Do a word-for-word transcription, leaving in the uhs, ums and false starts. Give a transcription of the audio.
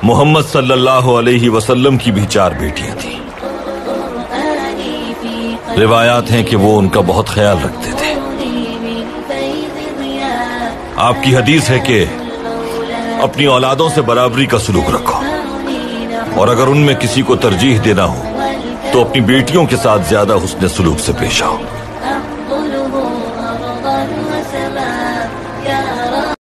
मोहम्मद सल्लल्लाहु अलैहि वसल्लम की भी चार बेटियां थीं। रिवायात हैं कि वो उनका बहुत ख्याल रखते थे। आपकी हदीस है कि अपनी औलादों से बराबरी का सलूक रखो, और अगर उनमें किसी को तरजीह देना हो तो अपनी बेटियों के साथ ज्यादा हुस्न सलूक से पेश आओ।